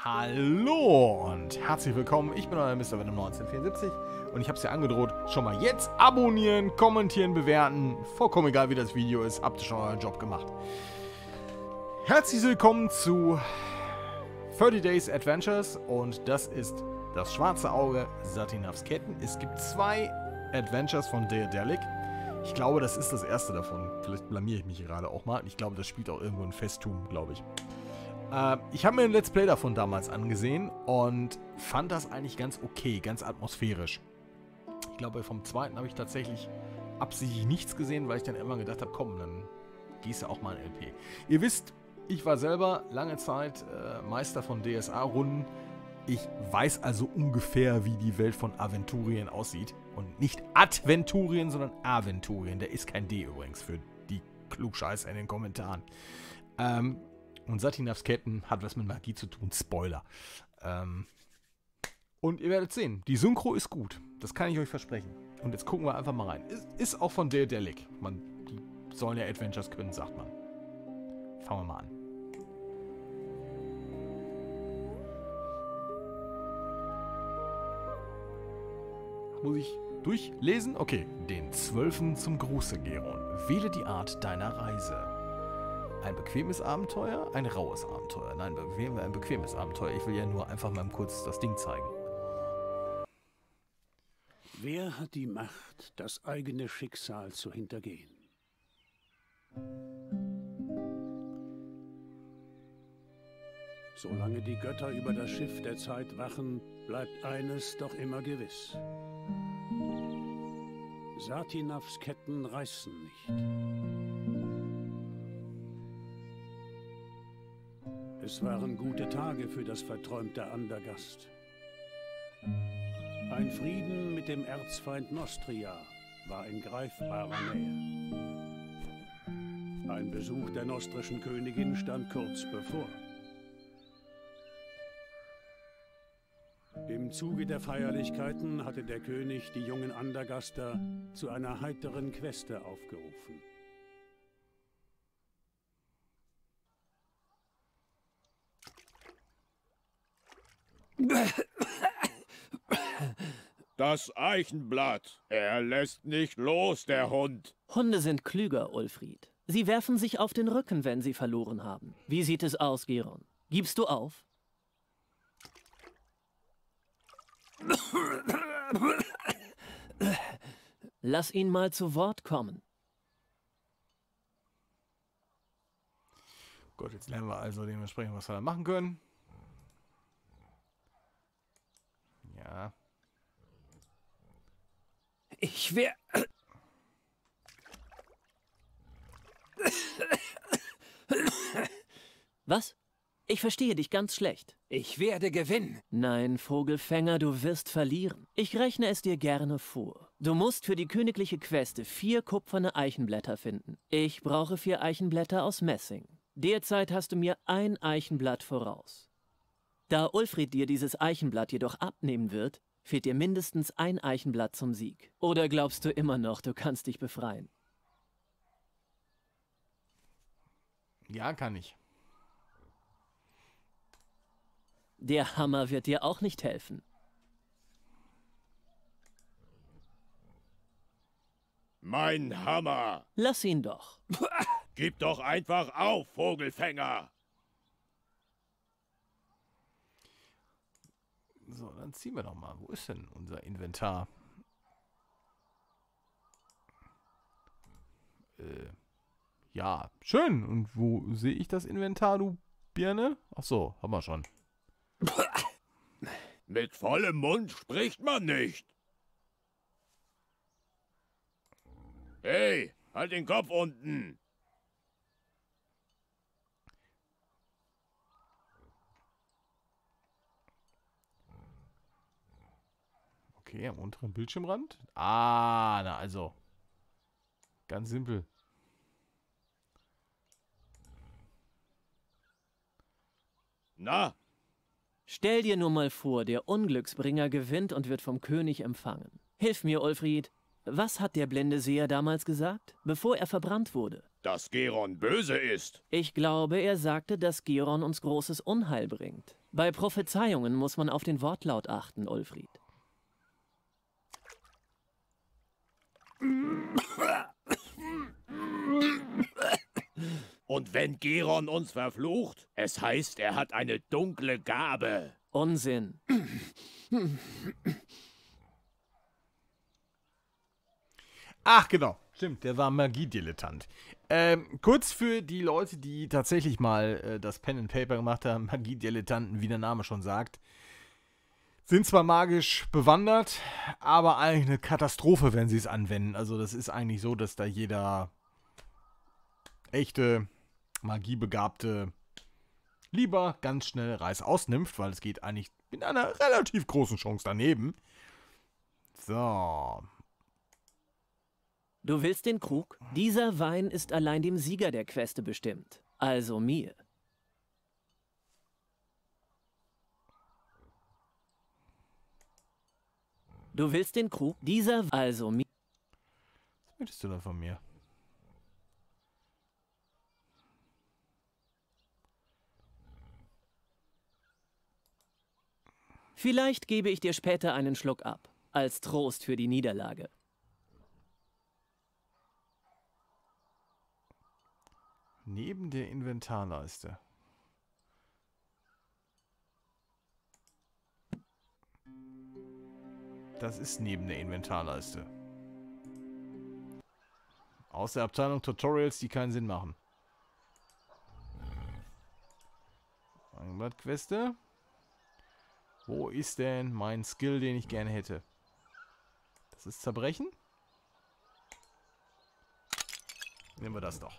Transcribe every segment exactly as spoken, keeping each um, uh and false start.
Hallo und herzlich willkommen, ich bin euer Mister Venom neunzehnhundertvierundsiebzig und ich habe es ja angedroht, schon mal jetzt abonnieren, kommentieren, bewerten, vollkommen egal wie das Video ist, habt ihr schon euren Job gemacht. Herzlich willkommen zu thirty Days Adventures und das ist das schwarze Auge Satinavs Ketten. Es gibt zwei Adventures von Daedalic. Ich glaube, das ist das erste davon. Vielleicht blamiere ich mich gerade auch mal. Ich glaube, das spielt auch irgendwo in Festum, glaube ich. Äh, ich habe mir ein Let's Play davon damals angesehen und fand das eigentlich ganz okay, ganz atmosphärisch. Ich glaube, vom zweiten habe ich tatsächlich absichtlich nichts gesehen, weil ich dann immer gedacht habe, komm, dann gehst du auch mal ein L P. Ihr wisst, ich war selber lange Zeit äh, Meister von D S A-Runden. Ich weiß also ungefähr, wie die Welt von Aventurien aussieht. Und nicht Adventurien, sondern Aventurien. Der ist kein D übrigens für die Klugscheißer in den Kommentaren. Ähm, und Satinavs Ketten hat was mit Magie zu tun. Spoiler. Ähm, und ihr werdet sehen, die Synchro ist gut. Das kann ich euch versprechen. Und jetzt gucken wir einfach mal rein. Ist, ist auch von Daedalic. Man, die sollen ja Adventures können, sagt man. Fangen wir mal an. Muss ich durchlesen? Okay. Den Zwölfen zum Gruße, Geron. Wähle die Art deiner Reise. Ein bequemes Abenteuer? Ein raues Abenteuer? Nein, bequem, ein bequemes Abenteuer. Ich will ja nur einfach mal kurz das Ding zeigen. Wer hat die Macht, das eigene Schicksal zu hintergehen? Solange die Götter über das Schiff der Zeit wachen, bleibt eines doch immer gewiss. Satinavs Ketten reißen nicht. Es waren gute Tage für das verträumte Andergast. Ein Frieden mit dem Erzfeind Nostria war in greifbarer Nähe. Ein Besuch der nostrischen Königin stand kurz bevor. Im Zuge der Feierlichkeiten hatte der König die jungen Andergaster zu einer heiteren Queste aufgerufen. Das Eichenblatt. Er lässt nicht los, der Hund. Hunde sind klüger, Ulfried. Sie werfen sich auf den Rücken, wenn sie verloren haben. Wie sieht es aus, Geron? Gibst du auf? Lass ihn mal zu Wort kommen. Gut, jetzt lernen wir also dementsprechend, was wir da machen können. Ja. Ich wär... Was? Ich verstehe dich ganz schlecht. Ich werde gewinnen. Nein, Vogelfänger, du wirst verlieren. Ich rechne es dir gerne vor. Du musst für die königliche Queste vier kupferne Eichenblätter finden. Ich brauche vier Eichenblätter aus Messing. Derzeit hast du mir ein Eichenblatt voraus. Da Ulfried dir dieses Eichenblatt jedoch abnehmen wird, fehlt dir mindestens ein Eichenblatt zum Sieg. Oder glaubst du immer noch, du kannst dich befreien? Ja, kann ich. Der Hammer wird dir auch nicht helfen. Mein Hammer. Lass ihn doch. Gib doch einfach auf, Vogelfänger. So, dann ziehen wir doch mal. Wo ist denn unser Inventar? Äh, ja, schön. Und wo sehe ich das Inventar, du Birne? Ach so, haben wir schon. Mit vollem Mund spricht man nicht. Hey, halt den Kopf unten. Okay, am unteren Bildschirmrand. Ah, na also. Ganz simpel. Na? Stell dir nur mal vor, der Unglücksbringer gewinnt und wird vom König empfangen. Hilf mir, Ulfried. Was hat der blinde Seher damals gesagt, bevor er verbrannt wurde? Dass Geron böse ist. Ich glaube, er sagte, dass Geron uns großes Unheil bringt. Bei Prophezeiungen muss man auf den Wortlaut achten, Ulfried. Und wenn Geron uns verflucht, es heißt, er hat eine dunkle Gabe. Unsinn. Ach, genau. Stimmt, der war Magiedilettant. Ähm, kurz für die Leute, die tatsächlich mal äh, das Pen and Paper gemacht haben, Magiedilettanten, wie der Name schon sagt, sind zwar magisch bewandert, aber eigentlich eine Katastrophe, wenn sie es anwenden. Also das ist eigentlich so, dass da jeder echte Magiebegabte lieber ganz schnell Reis ausnimmt, weil es geht eigentlich mit einer relativ großen Chance daneben. So. Du willst den Krug? Dieser Wein ist allein dem Sieger der Queste bestimmt. Also mir. Du willst den Krug? Dieser... Also mir. Was möchtest du da von mir? Vielleicht gebe ich dir später einen Schluck ab. Als Trost für die Niederlage. Neben der Inventarleiste. Das ist neben der Inventarleiste. Aus der Abteilung Tutorials, die keinen Sinn machen. Queste. Wo ist denn mein Skill, den ich gerne hätte? Das ist Zerbrechen. Nehmen wir das doch.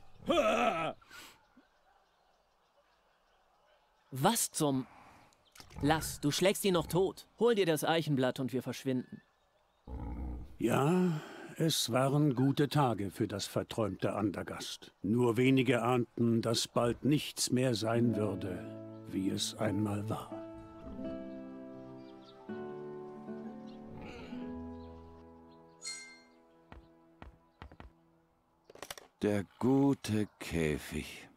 Was zum... Lass, du schlägst ihn noch tot. Hol dir das Eichenblatt und wir verschwinden. Ja, es waren gute Tage für das verträumte Andergast. Nur wenige ahnten, dass bald nichts mehr sein würde, wie es einmal war. Der gute Käfig.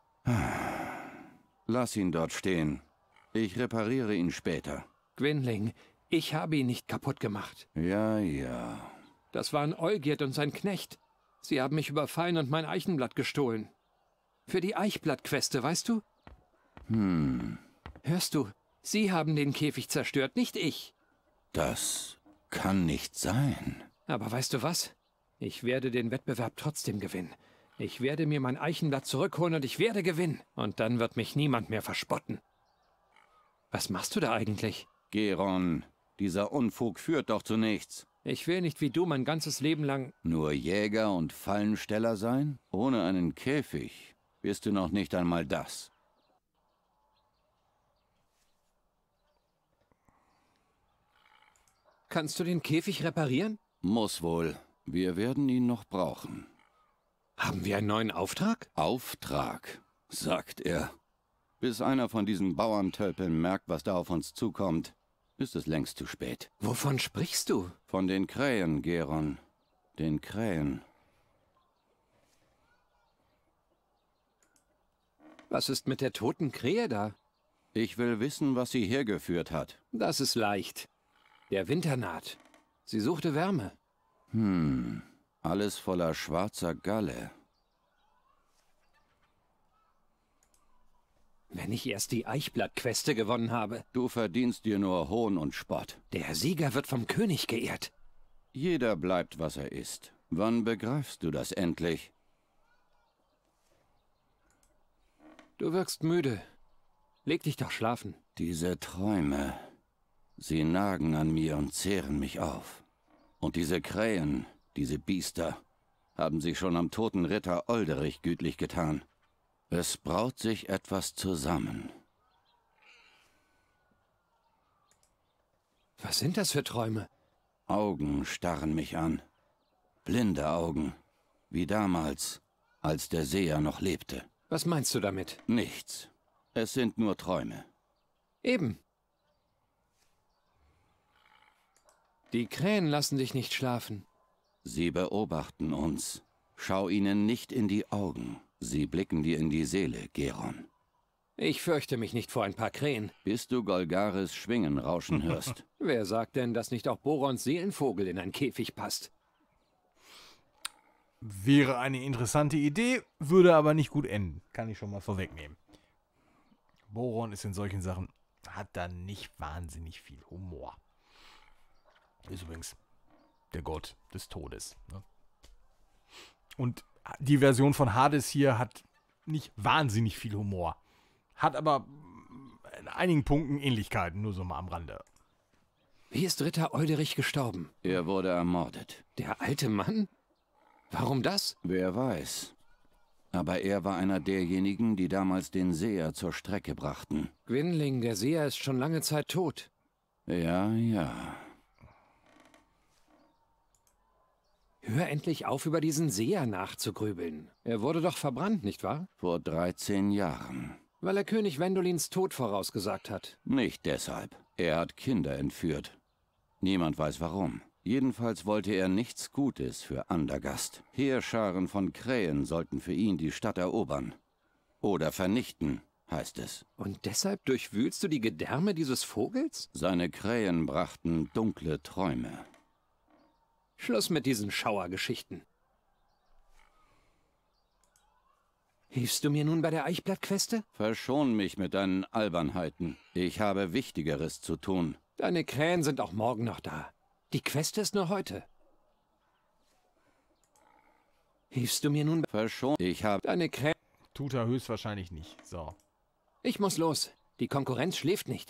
Lass ihn dort stehen. Ich repariere ihn später. Gwynling, ich habe ihn nicht kaputt gemacht. Ja, ja. Das waren Olgierd und sein Knecht. Sie haben mich überfallen und mein Eichenblatt gestohlen. Für die Eichblattqueste, weißt du? Hm. Hörst du, sie haben den Käfig zerstört, nicht ich. Das kann nicht sein. Aber weißt du was? Ich werde den Wettbewerb trotzdem gewinnen. Ich werde mir mein Eichenblatt zurückholen und ich werde gewinnen. Und dann wird mich niemand mehr verspotten. Was machst du da eigentlich? Geron, dieser Unfug führt doch zu nichts. Ich will nicht wie du mein ganzes Leben lang... Nur Jäger und Fallensteller sein? Ohne einen Käfig bist du noch nicht einmal das. Kannst du den Käfig reparieren? Muss wohl. Wir werden ihn noch brauchen. Haben wir einen neuen Auftrag? Auftrag, sagt er. Bis einer von diesen Bauerntölpeln merkt, was da auf uns zukommt, ist es längst zu spät. Wovon sprichst du? Von den Krähen, Geron. Den Krähen. Was ist mit der toten Krähe da? Ich will wissen, was sie hergeführt hat. Das ist leicht. Der Winter naht. Sie suchte Wärme. Hm, alles voller schwarzer Galle. Wenn ich erst die Eichblattqueste gewonnen habe. Du verdienst dir nur Hohn und Spott. Der Sieger wird vom König geehrt. Jeder bleibt, was er ist. Wann begreifst du das endlich? Du wirkst müde. Leg dich doch schlafen. Diese Träume, sie nagen an mir und zehren mich auf. Und diese Krähen, diese Biester, haben sich schon am toten Ritter Olderich gütlich getan. Es braut sich etwas zusammen. Was sind das für Träume? Augen starren mich an. Blinde Augen, wie damals, als der Seher noch lebte. Was meinst du damit? Nichts. Es sind nur Träume. Eben. Die Krähen lassen dich nicht schlafen. Sie beobachten uns. Schau ihnen nicht in die Augen. Sie blicken dir in die Seele, Geron. Ich fürchte mich nicht vor ein paar Krähen. Bis du Golgares Schwingen rauschen hörst. Wer sagt denn, dass nicht auch Borons Seelenvogel in ein Käfig passt? Wäre eine interessante Idee, würde aber nicht gut enden. Kann ich schon mal vorwegnehmen. Boron ist in solchen Sachen, hat da nicht wahnsinnig viel Humor. Ist übrigens der Gott des Todes. Ne? Und die Version von Hades hier hat nicht wahnsinnig viel Humor. Hat aber in einigen Punkten Ähnlichkeiten, nur so mal am Rande. Wie ist Ritter Olderich gestorben? Er wurde ermordet. Der alte Mann? Warum das? Wer weiß. Aber er war einer derjenigen, die damals den Seher zur Strecke brachten. Gwynling, der Seher, ist schon lange Zeit tot. Ja, ja. Hör endlich auf, über diesen Seher nachzugrübeln. Er wurde doch verbrannt, nicht wahr? Vor dreizehn Jahren. Weil er König Wendolins Tod vorausgesagt hat. Nicht deshalb. Er hat Kinder entführt. Niemand weiß warum. Jedenfalls wollte er nichts Gutes für Andergast. Heerscharen von Krähen sollten für ihn die Stadt erobern. Oder vernichten, heißt es. Und deshalb durchwühlst du die Gedärme dieses Vogels? Seine Krähen brachten dunkle Träume. Schluss mit diesen Schauergeschichten. Hilfst du mir nun bei der Eichblattqueste? Verschon mich mit deinen Albernheiten. Ich habe Wichtigeres zu tun. Deine Krähen sind auch morgen noch da. Die Queste ist nur heute. Hilfst du mir nun? Verschon. Ich habe Deine Krähen. Tut er höchstwahrscheinlich nicht. So. Ich muss los. Die Konkurrenz schläft nicht.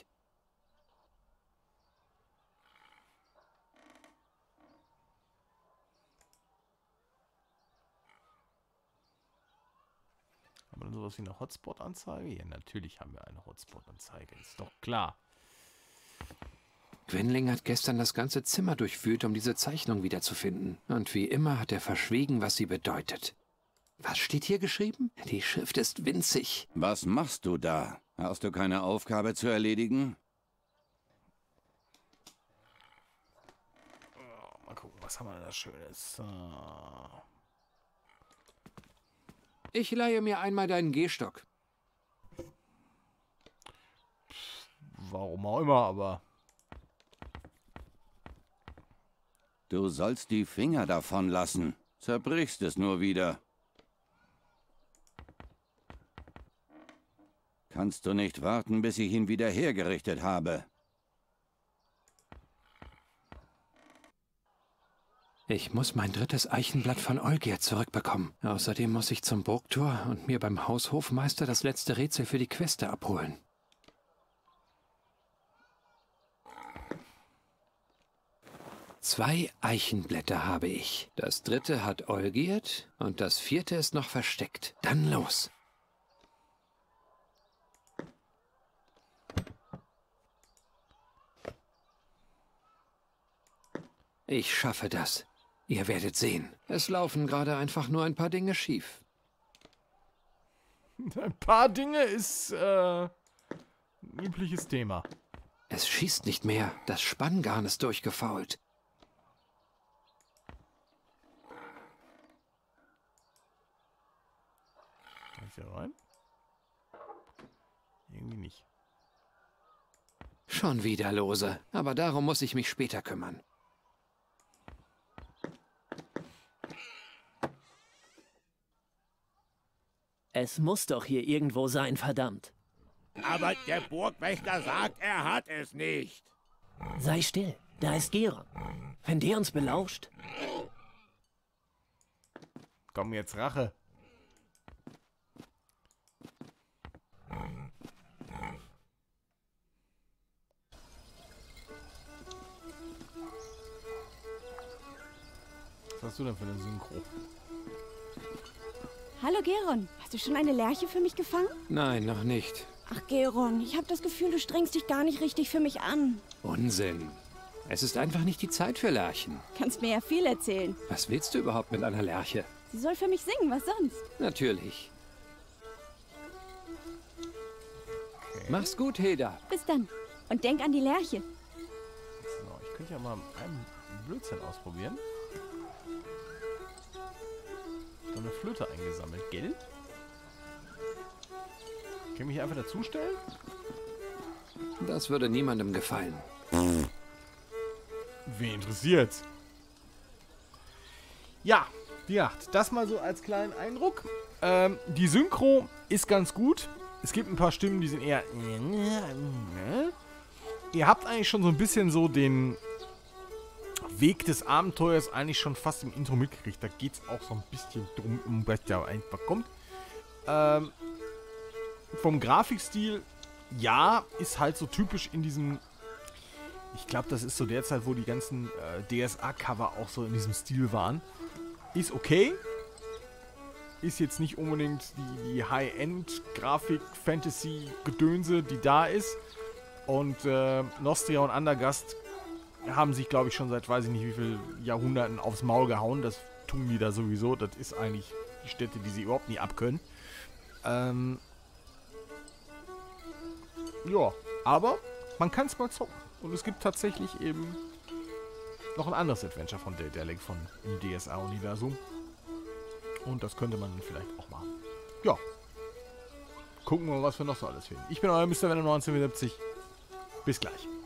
Haben wir denn sowas wie eine Hotspot-Anzeige? Ja, natürlich haben wir eine Hotspot-Anzeige. Ist doch klar. Gwynling hat gestern das ganze Zimmer durchwühlt, um diese Zeichnung wiederzufinden. Und wie immer hat er verschwiegen, was sie bedeutet. Was steht hier geschrieben? Die Schrift ist winzig. Was machst du da? Hast du keine Aufgabe zu erledigen? Oh, mal gucken, was haben wir denn da Schönes? Uh. Ich leihe mir einmal deinen Gehstock. Warum auch immer, aber... Du sollst die Finger davon lassen. Zerbrichst es nur wieder. Kannst du nicht warten, bis ich ihn wieder hergerichtet habe? Ich muss mein drittes Eichenblatt von Olgierd zurückbekommen. Außerdem muss ich zum Burgtor und mir beim Haushofmeister das letzte Rätsel für die Queste abholen. Zwei Eichenblätter habe ich. Das dritte hat Olgierd und das vierte ist noch versteckt. Dann los. Ich schaffe das. Ihr werdet sehen. Es laufen gerade einfach nur ein paar Dinge schief. Ein paar Dinge ist äh, ein übliches Thema. Es schießt nicht mehr. Das Spanngarn ist durchgefault. Kann ich da rein? Irgendwie nicht. Schon wieder lose. Aber darum muss ich mich später kümmern. Es muss doch hier irgendwo sein, verdammt. Aber der Burgwächter sagt, er hat es nicht. Sei still, da ist Geron. Wenn der uns belauscht... Komm, jetzt Rache. Was hast du denn für eine Synchro? Hallo Geron, hast du schon eine Lerche für mich gefangen? Nein, noch nicht. Ach Geron, ich habe das Gefühl, du strengst dich gar nicht richtig für mich an. Unsinn. Es ist einfach nicht die Zeit für Lerchen. Kannst mir ja viel erzählen. Was willst du überhaupt mit einer Lerche? Sie soll für mich singen, was sonst? Natürlich. Okay. Mach's gut, Hilda. Bis dann. Und denk an die Lerche. So, ich könnte ja mal einen Blödsinn ausprobieren. Flöte eingesammelt. Gell? Kann ich mich einfach dazustellen? Das würde niemandem gefallen. Wen interessiert's? Ja, wie gesagt, das mal so als kleinen Eindruck. Ähm, die Synchro ist ganz gut. Es gibt ein paar Stimmen, die sind eher... Ihr habt eigentlich schon so ein bisschen so den Weg des Abenteuers eigentlich schon fast im Intro mitgekriegt. Da geht es auch so ein bisschen drum, um was da einfach kommt. Ähm, vom Grafikstil, ja, ist halt so typisch in diesem... Ich glaube, das ist so der Zeit, wo die ganzen äh, D S A-Cover auch so in diesem Stil waren. Ist okay. Ist jetzt nicht unbedingt die, die High-End-Grafik-Fantasy-Gedönse, die da ist. Und äh, Nostria und Andergast haben sich, glaube ich, schon seit weiß ich nicht wie viel Jahrhunderten aufs Maul gehauen. Das tun die da sowieso. Das ist eigentlich die Städte, die sie überhaupt nie abkönnen. Ähm ja, aber man kann es mal zocken. Und es gibt tatsächlich eben noch ein anderes Adventure von Daedalic von im D S A-Universum. Und das könnte man vielleicht auch machen. Ja. Gucken wir mal, was wir noch so alles finden. Ich bin euer Mister Venom neunzehnhundertsiebzig. Bis gleich.